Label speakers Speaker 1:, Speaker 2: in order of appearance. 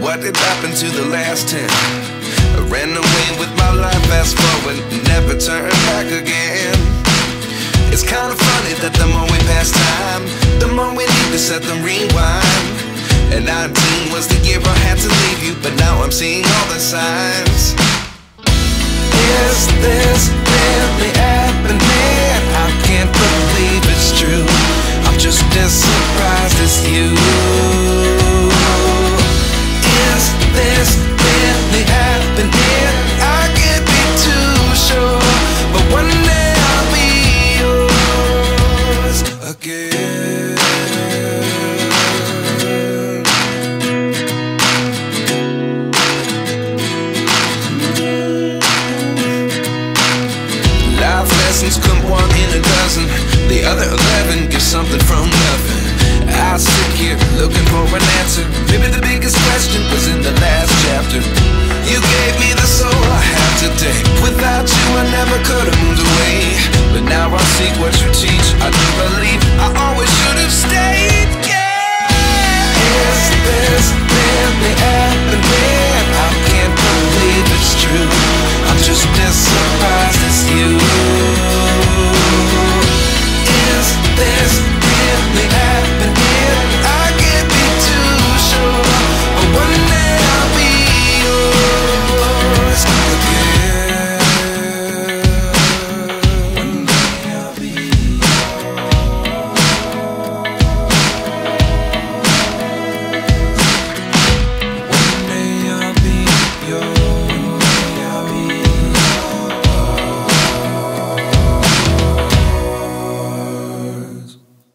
Speaker 1: what did happen to the last 10? I ran away with my life, fast forward, never turn back again. It's kind of funny that the more we pass time, the more we need to set the rewind. And 19 was the year I had to leave you, but now I'm seeing all the signs.